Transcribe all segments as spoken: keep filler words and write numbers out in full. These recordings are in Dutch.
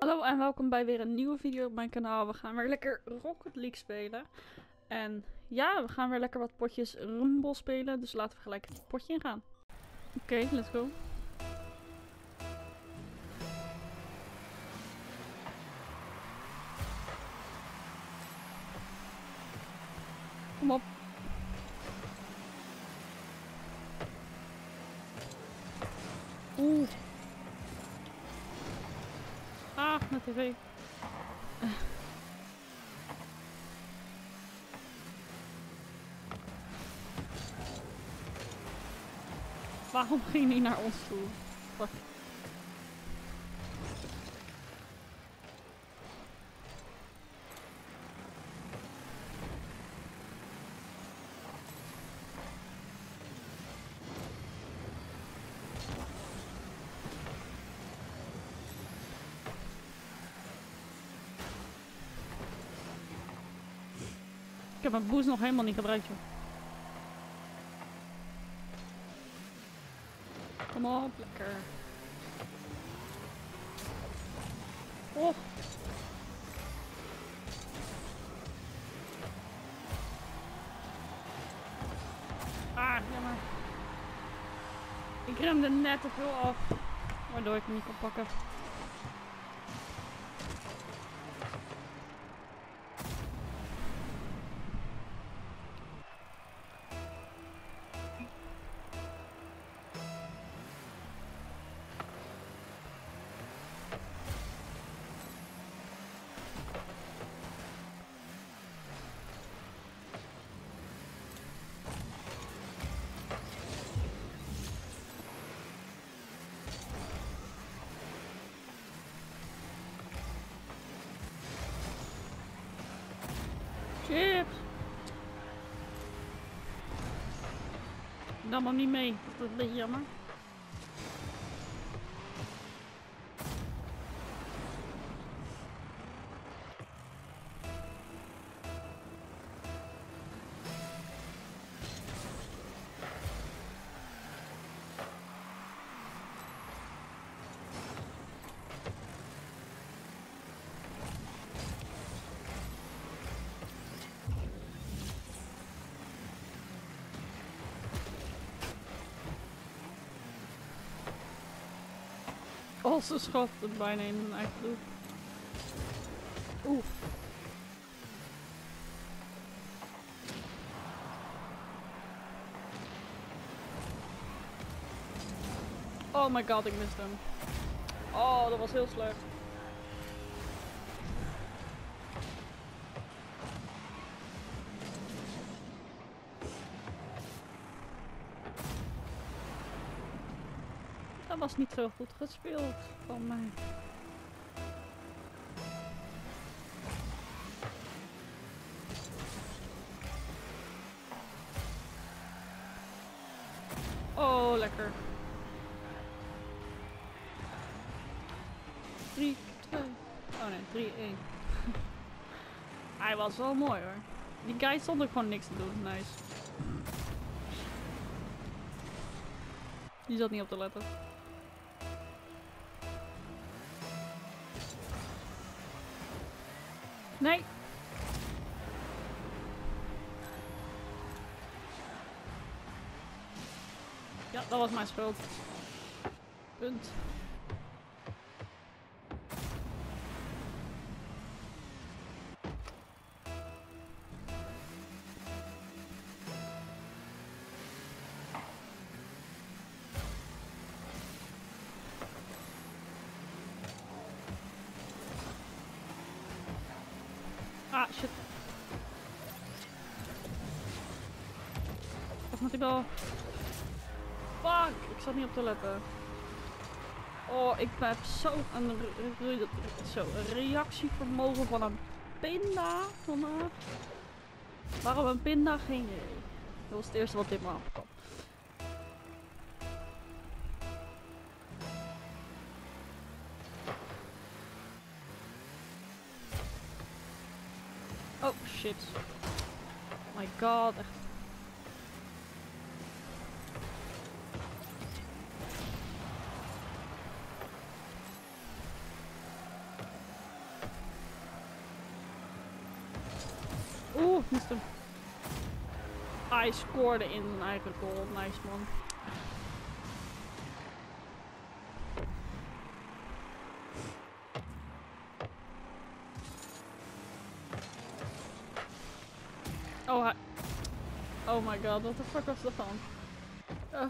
Hallo en welkom bij weer een nieuwe video op mijn kanaal. We gaan weer lekker Rocket League spelen. En ja, we gaan weer lekker wat potjes Rumble spelen. Dus laten we gelijk het potje ingaan. Oké, okay, let's go. Kom op. Oeh. Ah, mijn tv. Uh. Waarom ging hij naar ons toe? Fuck. Ik heb mijn boost nog helemaal niet gebruikt, joh. Kom op, lekker. Oh. Ah, jammer. Ik remde net te veel af, waardoor ik hem niet kon pakken. Chips! Ik nam hem niet mee. Dat is een beetje jammer. Oh, ze schoot het bijna in mijn eigen doel. Oeh. Oh my god, ik miste hem. Oh, dat was heel slecht. Dat was niet zo goed gespeeld van mij. Oh, lekker. drie, twee. Oh nee, drie, één. Hij was wel mooi hoor. Die guy stond ook gewoon niks te doen. Nice. Die zat niet op te letten. Nee. Ja, dat was mijn schuld. Punt. Ah, shit. Of moet ik wel... Fuck, ik zat niet op te letten. Oh, ik heb zo'n re re zo, een reactievermogen van een pinda. Van, uh... Waarom een pinda? Geen idee. Dat was het eerste wat dit me afkwam. Oh shit. Oh my god, echt. Tenminste. Hij scoorde in zijn eigen goal. Nice man. Oh, hij... Oh my god, what the fuck was dat dan? Uh.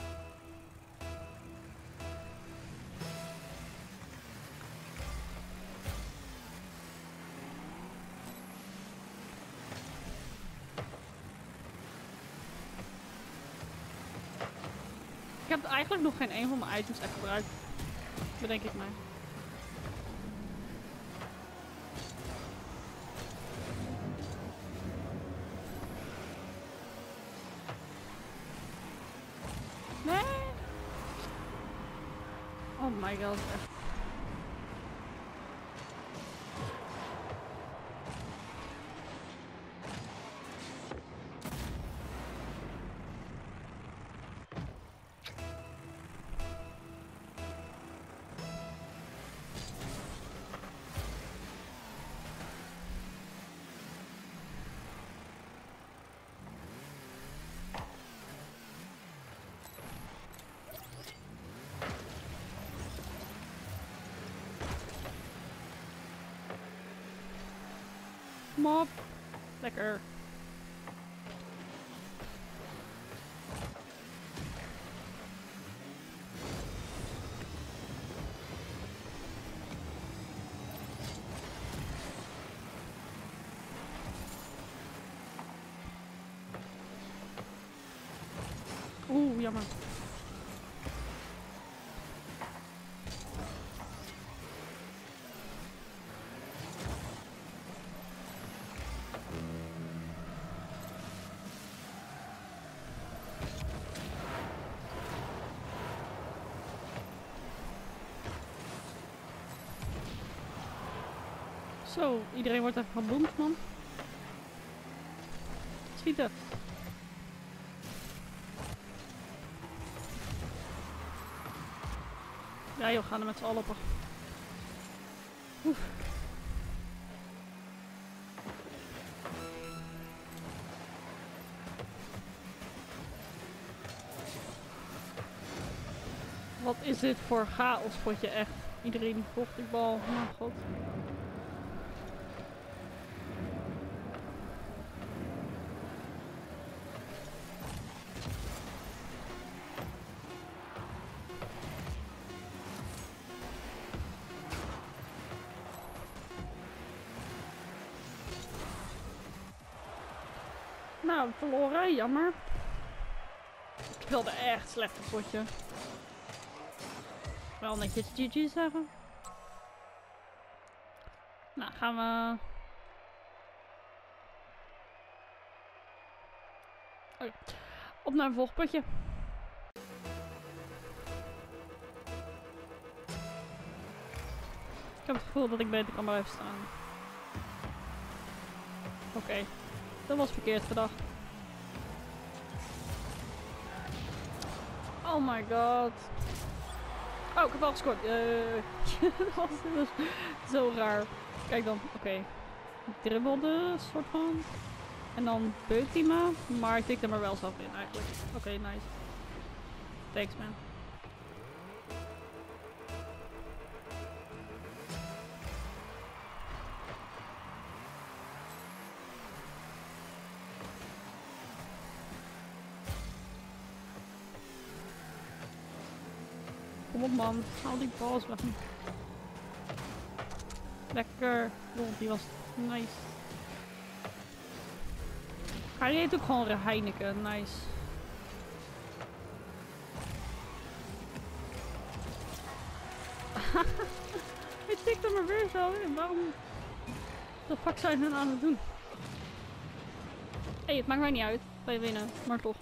Ik heb eigenlijk nog geen een van mijn items echt gebruikt. Bedenk ik mij. Nee. Oh my god, echt. Mop. Lekker. Oeh, jammer. Zo, iedereen wordt even geboomd, man. Schieten. Ja joh, gaan er met z'n allen op. Oef. Wat is dit voor chaospotje echt? Iedereen vocht die bal. Oh god. Nou, verloren, jammer. Ik wilde echt slecht een potje. Wel netjes G G zeggen. Nou, gaan we... Okay. Op naar een volgend potje. Ik heb het gevoel dat ik beter kan blijven staan. Oké. Okay. Dat was verkeerd gedacht. Oh my god. Oh, ik heb al gescoord. Uh, dat was dus zo raar. Kijk dan. Oké. Okay. Ik dribbelde, soort van. En dan beukt hij me. Maar ik tikte hem er wel zelf in eigenlijk. Oké, okay, nice. Thanks man. Kom op man, haal die balls weg. Lekker. Oh, die was nice. Hij heet ook gewoon Heineken, nice. Hij tikt er maar weer zo in, waarom... Wat de fuck zijn we aan het doen? Hé, hey, het maakt mij niet uit, wij winnen, maar toch.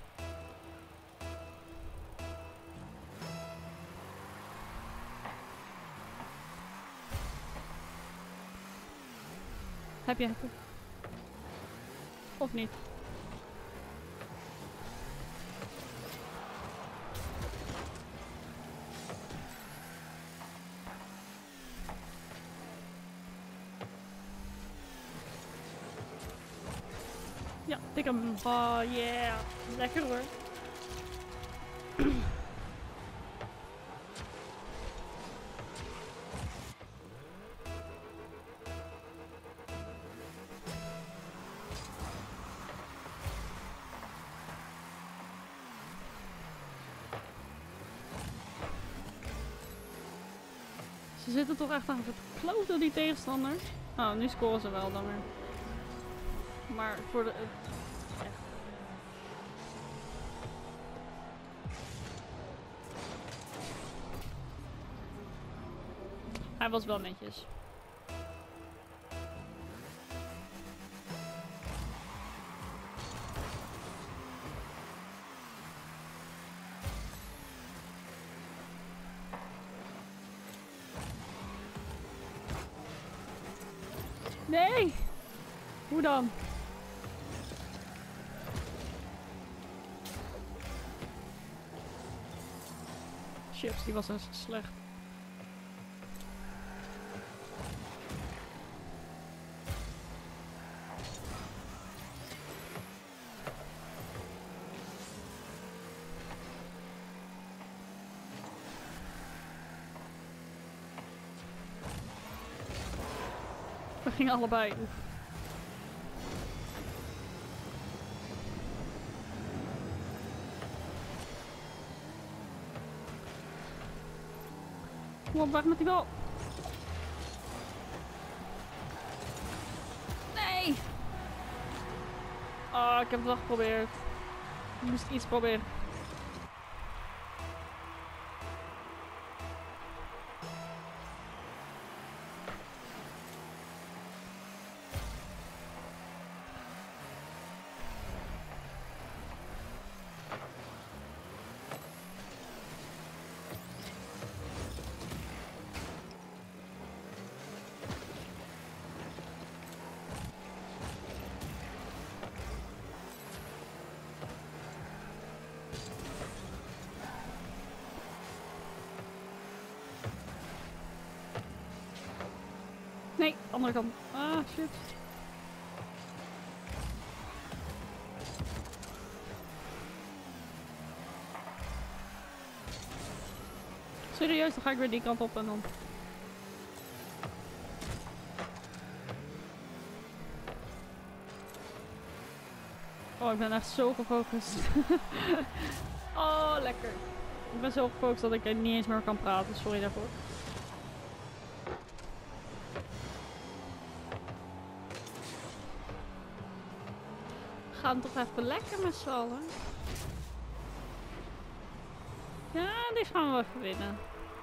Heb je het? Of niet? Ja, tik hem. Oh yeah. Lekker hoor. Ze zitten toch echt aan het kloten, die tegenstander. Oh, nu scoren ze wel dan weer. Maar voor de... Uh, echt. Hij was wel netjes. Nee! Hoe dan? Chips, die was echt slecht. We gingen allebei. Oef. Kom op, weg met die bal. Nee! Oh, ik heb het wel geprobeerd. Ik moest iets proberen. Nee, andere kant. Ah, shit. Serieus, dan ga ik weer die kant op en dan... Oh, ik ben echt zo gefocust. Oh, lekker. Ik ben zo gefocust dat ik niet eens meer kan praten. Sorry daarvoor. We gaan toch even lekker met z'n allen. Ja, die gaan we wel even winnen.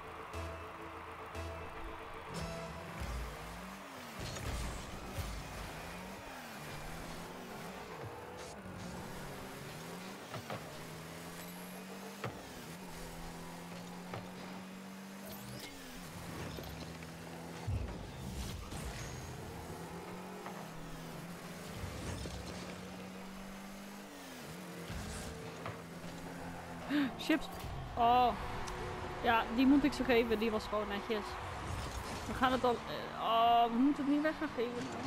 Chips. Oh. Ja, die moet ik zo geven. Die was gewoon netjes. We gaan het al... Oh, we moeten het niet weg gaan geven. Nou.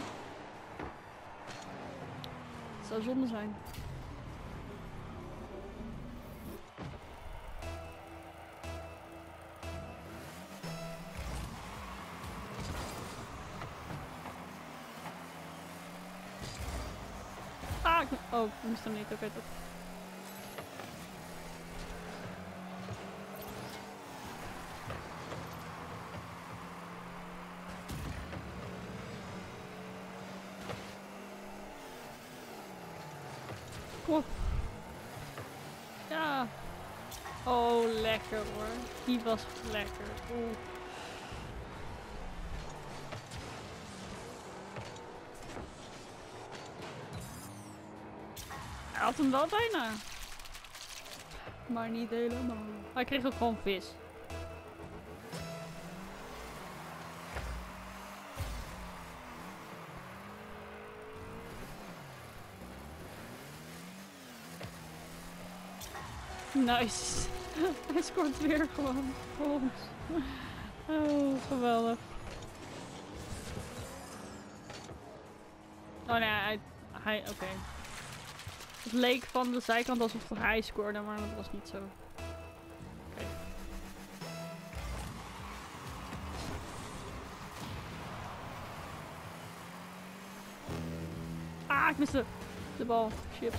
Het zou zonde zijn. Ah, ik... Oh, ik moest hem niet. Oké, okay, toch. Oh. Ja. Oh, lekker hoor. Die was lekker. Oeh. Hij had hem wel bijna. Maar niet helemaal. Hij kreeg ook gewoon vis. Nice. Hij scoort weer gewoon voor ons. Oh, geweldig. Oh nee, hij... hij Oké. Okay. Het leek van de zijkant alsof hij scoorde, maar dat was niet zo. Oké. Ah, ik miste de bal. Chips.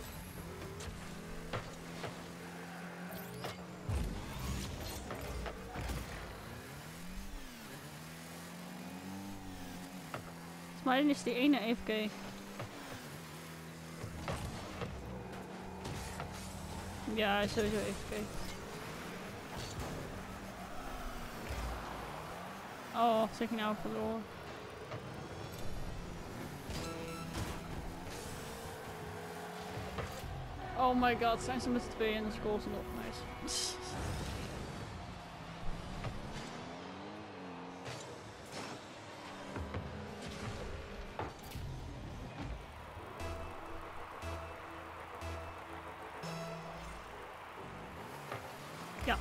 Maar dan is die ene A F K. Ja, hij is sowieso A F K. Oh, wat zeg ik nou verloren? Oh my god, zijn ze met z'n tweeën en de score is nog nice. Ja.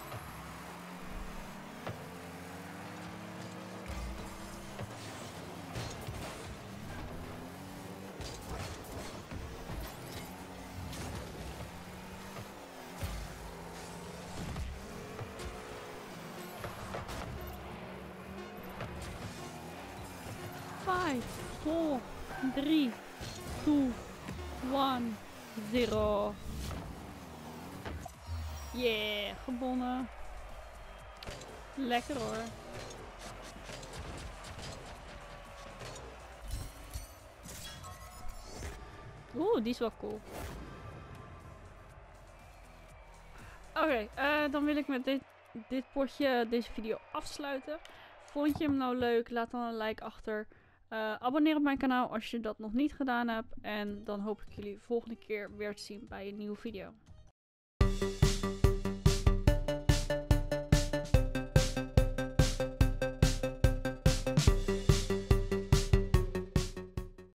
Five, four, three, two, one, zero. Yeah, gewonnen. Lekker hoor. Oeh, die is wel cool. Oké, okay, uh, dan wil ik met dit, dit potje deze video afsluiten. Vond je hem nou leuk? Laat dan een like achter. Uh, abonneer op mijn kanaal als je dat nog niet gedaan hebt. En dan hoop ik jullie volgende keer weer te zien bij een nieuwe video.